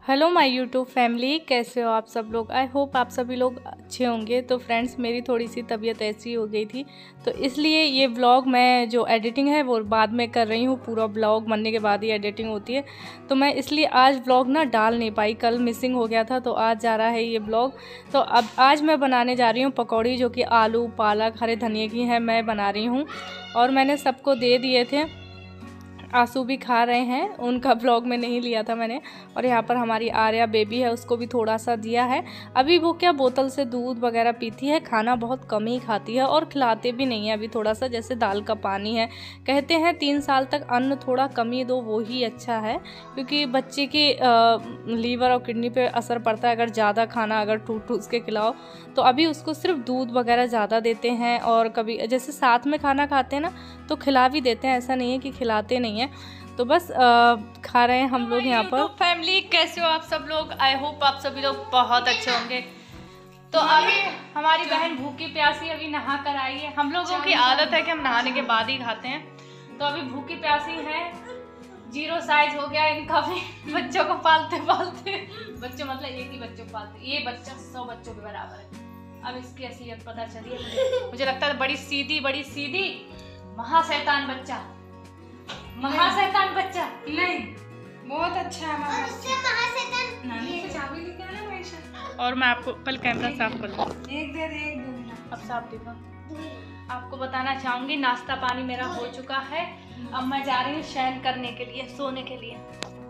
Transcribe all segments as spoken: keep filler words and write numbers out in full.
Hello my YouTube family, कैसे हो आप सब लोग। आई होप आप सभी लोग अच्छे होंगे। तो फ्रेंड्स, मेरी थोड़ी सी तबीयत ऐसी हो गई थी, तो इसलिए ये व्लॉग मैं जो एडिटिंग है वो बाद में कर रही हूँ। पूरा व्लॉग बनने के बाद ही एडिटिंग होती है, तो मैं इसलिए आज व्लॉग ना डाल नहीं पाई। कल मिसिंग हो गया था, तो आज जा रहा है ये व्लॉग। तो अब आज मैं बनाने जा रही हूँ पकौड़ी, जो कि आलू पालक हरे धनिए की है, मैं बना रही हूँ। और मैंने सबको दे दिए थे, आंसू भी खा रहे हैं, उनका व्लॉग में नहीं लिया था मैंने। और यहाँ पर हमारी आर्या बेबी है, उसको भी थोड़ा सा दिया है। अभी वो क्या बोतल से दूध वगैरह पीती है, खाना बहुत कम ही खाती है और खिलाते भी नहीं है अभी। थोड़ा सा जैसे दाल का पानी है, कहते हैं तीन साल तक अन्न थोड़ा कम ही दो, वो ही अच्छा है, क्योंकि बच्चे की लीवर और किडनी पे असर पड़ता है अगर ज़्यादा खाना अगर ठूस ठूस के खिलाओ। तो अभी उसको सिर्फ दूध वगैरह ज़्यादा देते हैं, और कभी जैसे साथ में खाना खाते हैं ना तो खिला भी देते हैं, ऐसा नहीं है कि खिलाते नहीं है। तो बस आ, खा रहे हैं हम लोग यहाँ पर। फैमिली, कैसे हो आप सब लोग। आई होप आप सभी लोग बहुत अच्छे होंगे। तो अभी हमारी बहन भूखी प्यासी अभी नहा कर आई है। हम लोगों की आदत है कि हम नहाने के बाद ही खाते हैं, तो अभी भूखी प्यासी है। जीरो साइज हो गया इनका भी, बच्चों को पालते पालते। बच्चों मतलब एक ही बच्चों को पालते, ये बच्चा सौ बच्चों के बराबर है। अब इसकी असलियत पता चली है मुझे। मुझे लगता है बड़ी सीधी बड़ी सीधी महाशैतान बच्चा, महाशैतान बच्चा नहीं, बहुत अच्छा है महाशैतान। नानी से चाबी लेके आना हमेशा। और मैं आपको पल कैमरा साफ कर दूं, एक दे दे एक दो, अब साफ देखो। आपको बताना चाहूंगी, नाश्ता पानी मेरा हो चुका है। अब मैं जा रही हूँ शयन करने के लिए, सोने के लिए।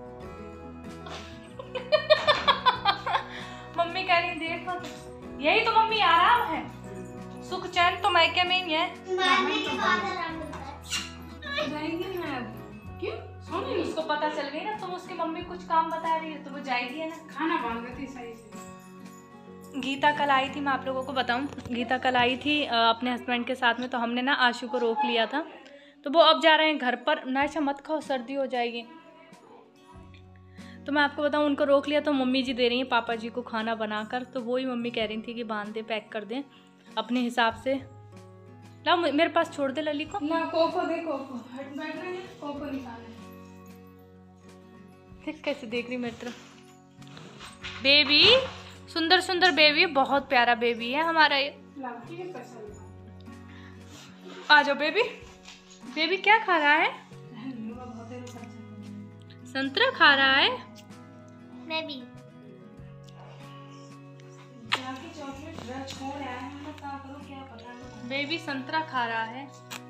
मम्मी कह रही देखो, यही तो मम्मी आराम है, सुख चैन तो मैके में ही है। क्यों? उसको पता चल गई ना, तुम उसकी मम्मी कुछ काम बता रही है तो वो जाएगी है ना। खाना बन गई थी सही से। गीता कल आई थी, मैं आप लोगों को बताऊं, गीता कल आई थी अपने हस्बैंड के साथ में, तो हमने ना आशु को रोक लिया था, तो वो अब जा रहे हैं घर पर। नायशा मत खाओ, सर्दी हो जाएगी। तो मैं आपको बताऊं, उनको रोक लिया, तो मम्मी जी दे रही हैं पापा जी को खाना बनाकर। तो वही मम्मी कह रही थी कि बांध दे, पैक कर दें अपने हिसाब से। ला मेरे पास छोड़ दे लली को। ना कोको दे, कोको हट बैठ रहे हैं, कोको निकाले। देख कैसे देख रही मेरी तरफ। बेबी, सुंदर सुंदर बेबी, बहुत प्यारा बेबी है हमारा ये। आ जाओ बेबी। बेबी क्या खा रहा है? संतरा खा रहा है। मैं भी बेबी संतरा खा रहा है।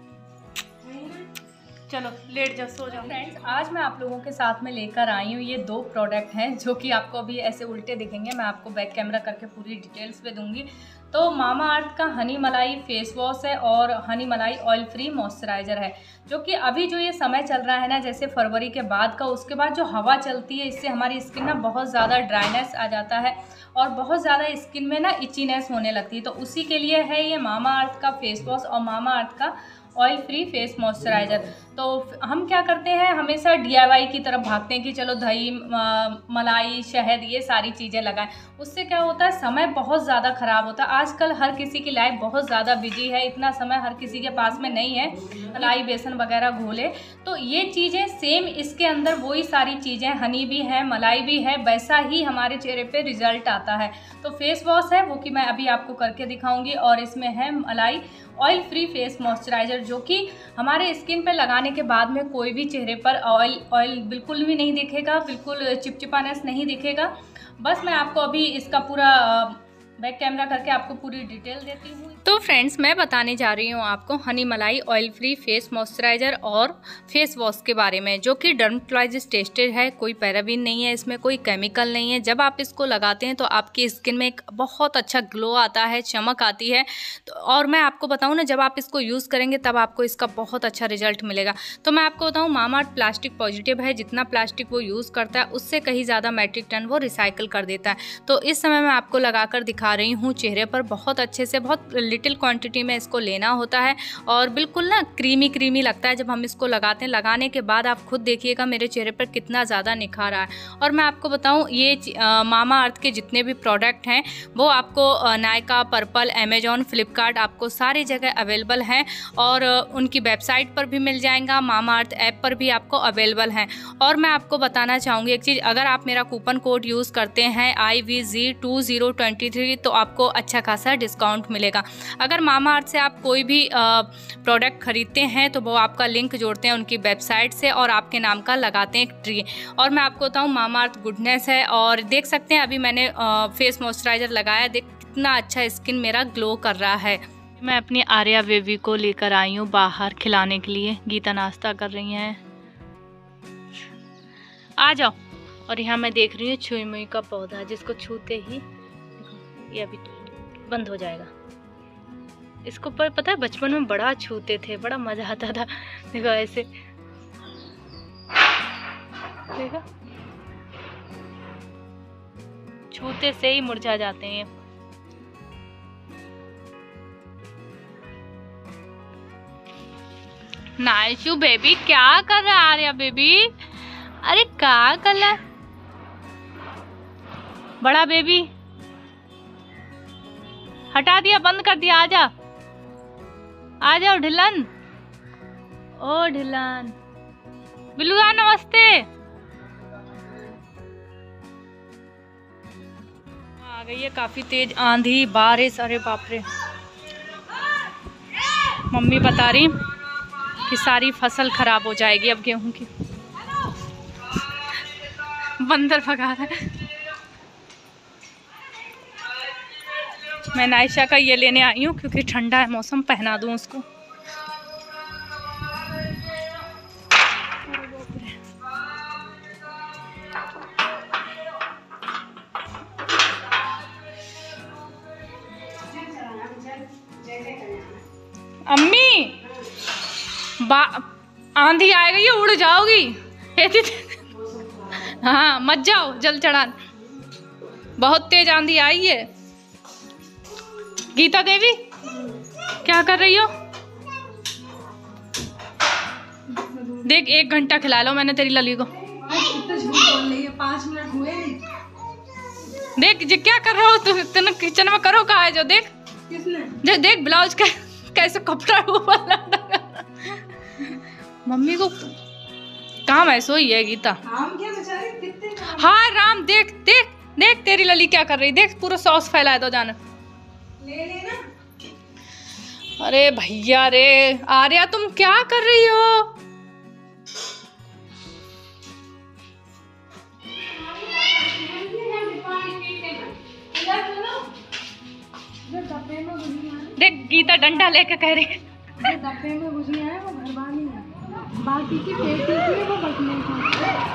चलो लेट जाओ, सो जाओ। फ्रेंड्स, आज मैं आप लोगों के साथ में लेकर आई हूँ ये दो प्रोडक्ट हैं, जो कि आपको अभी ऐसे उल्टे दिखेंगे। मैं आपको बैक कैमरा करके पूरी डिटेल्स पे दूंगी। तो मामा अर्थ का हनी मलाई फेस वॉश है और Honey malai oil free moisturiser है, जो कि अभी जो ये समय चल रहा है ना, जैसे फरवरी के बाद का, उसके बाद जो हवा चलती है, इससे हमारी स्किन ना बहुत ज़्यादा ड्राइनेस आ जाता है और बहुत ज़्यादा स्किन में ना इचीनेस होने लगती है। तो उसी के लिए है ये मामा अर्थ का फेस वॉश और मामा अर्थ का ऑयल फ्री फेस मॉइस्चराइज़र। तो हम क्या करते हैं, हमेशा डी आई वाई की तरफ भागते हैं कि चलो दही मलाई शहद ये सारी चीज़ें लगाएं। उससे क्या होता है, समय बहुत ज़्यादा ख़राब होता है। आजकल हर किसी की लाइफ बहुत ज़्यादा बिजी है, इतना समय हर किसी के पास में नहीं है मलाई बेसन वगैरह घोले। तो ये चीज़ें सेम इसके अंदर वही सारी चीज़ें, हनी भी है मलाई भी है, वैसा ही हमारे चेहरे पे रिजल्ट आता है। तो फेस वॉश है वो कि मैं अभी आपको करके दिखाऊंगी, और इसमें है मलाई ऑयल फ्री फेस मॉइस्चराइज़र, जो कि हमारे स्किन पे लगाने के बाद में कोई भी चेहरे पर ऑयल ऑयल बिल्कुल भी नहीं दिखेगा, बिल्कुल चिपचिपानेस नहीं दिखेगा। बस मैं आपको अभी इसका पूरा बैक कैमरा करके आपको पूरी डिटेल देती हूँ। तो फ्रेंड्स, मैं बताने जा रही हूँ आपको honey malai oil free face moisturizer और फेस वॉश के बारे में, जो कि डर्मेटोलॉजिस्ट टेस्टेड है, कोई पैराबीन नहीं है, इसमें कोई केमिकल नहीं है। जब आप इसको लगाते हैं तो आपकी स्किन में एक बहुत अच्छा ग्लो आता है, चमक आती है। तो और मैं आपको बताऊँ ना, जब आप इसको यूज़ करेंगे तब आपको इसका बहुत अच्छा रिजल्ट मिलेगा। तो मैं आपको बताऊँ, मामाअर्थ प्लास्टिक पॉजिटिव है, जितना प्लास्टिक वो यूज़ करता है उससे कहीं ज़्यादा मैट्रिक टन वो रिसाइकिल कर देता है। तो इस समय मैं आपको लगा कर दिखा दिखा रही हूँ चेहरे पर बहुत अच्छे से। बहुत लिटिल क्वांटिटी में इसको लेना होता है और बिल्कुल ना क्रीमी क्रीमी लगता है जब हम इसको लगाते हैं। लगाने के बाद आप खुद देखिएगा मेरे चेहरे पर कितना ज़्यादा निखार आया है। और मैं आपको बताऊँ ये आ, मामा अर्थ के जितने भी प्रोडक्ट हैं वो आपको नायका, पर्पल, अमेजॉन, फ्लिपकार्ट आपको सारी जगह अवेलेबल हैं और उनकी वेबसाइट पर भी मिल जाएगा, मामा अर्थ ऐप पर भी आपको अवेलेबल हैं। और मैं आपको बताना चाहूँगी एक चीज़, अगर आप मेरा कूपन कोड यूज़ करते हैं I V G two zero twenty three तो आपको अच्छा खासा डिस्काउंट मिलेगा। अगर मामा अर्थ से आप कोई भी प्रोडक्ट खरीदते हैं तो वो आपका लिंक जोड़ते हैं उनकी वेबसाइट से और आपके नाम का लगाते हैं एक ट्री। और मैं आपको बताऊँ मामा अर्थ गुडनेस है और देख सकते हैं अभी मैंने आ, फेस मॉइस्चराइज़र लगाया, देख कितना अच्छा स्किन मेरा ग्लो कर रहा है। मैं अपनी आर्या बेबी को लेकर आई हूँ बाहर खिलाने के लिए। गीता नाश्ता कर रही हैं, आ जाओ। और यहाँ मैं देख रही हूँ छुई मुई का पौधा जिसको छूते ही ये अभी बंद हो जाएगा। इसको पर पता है बचपन में बड़ा छूते थे, बड़ा मजा आता था। देखो ऐसे देखो छूते से ही मुरझा जाते हैं। नाइशू बेबी क्या कर रहा है आर्या बेबी? अरे क्या कर रहा है बड़ा बेबी? हटा दिया, बंद कर दिया। आजा आ जाओ ढिलन। ओ ढिलन बिल्लुआ नमस्ते। आ गई है काफी तेज आंधी बारिश। अरे बाप रे, मम्मी बता रही कि सारी फसल खराब हो जाएगी अब गेहूं की। बंदर भगा रहा है। मैं नायशा का ये लेने आई हूँ क्योंकि ठंडा है मौसम, पहना दूँ उसको। अम्मी बा आंधी आएगा ये उड़ जाओगी। हाँ मत जाओ, जल चढ़ान बहुत तेज आंधी आई है। गीता देवी क्या कर रही हो? देख एक घंटा खिला लो मैंने तेरी लली को। पाँच मिनट हुए। देख जी क्या कर रहे हो तुम किचन में, करो कहा है जो देख जो देख ब्लाउज का कैसे कपड़ा ऊपर मम्मी को काम ऐसो ही है गीता। राम क्या बेचारे कितने हाँ राम देख देख देख तेरी लली क्या कर रही, देख पूरा सॉस फैलाया दो जाना ले लेना। अरे भैया रे आर्या तुम क्या कर रही हो? देख गीता डंडा लेके कह रही है डब्बे में गुजिया है वो घर वाली है, बाकी की पेटी की वो बचने की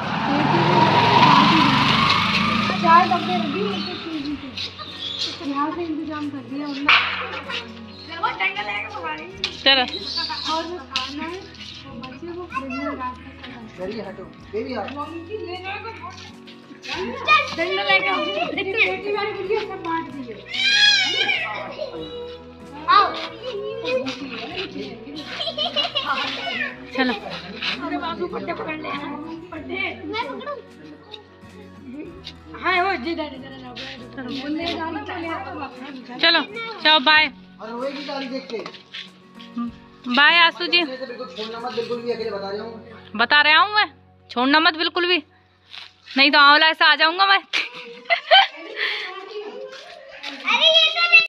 चार डब्बे रखी यहाँ से इंतजाम कर दिया चलो। और जो खाना है बच्चे को फ्रिज में रख के हटो बेबी डंडा लेके पेटी वाली गुजिया सब बांट दिए। चलो अरे बाबू पट्टे पकड़ ले पट्टे मैं पकड़ूं। हां वो जी डैडी चलो चलो बाय। और वो की गाड़ी देख के बाय आसू जी। बिल्कुल छोड़ना मत, बिल्कुल भी अकेले बता रहा हूं बता रहा हूं मैं, छोड़ना मत बिल्कुल भी, नहीं तो आंवला ऐसा आ जाऊंगा मैं।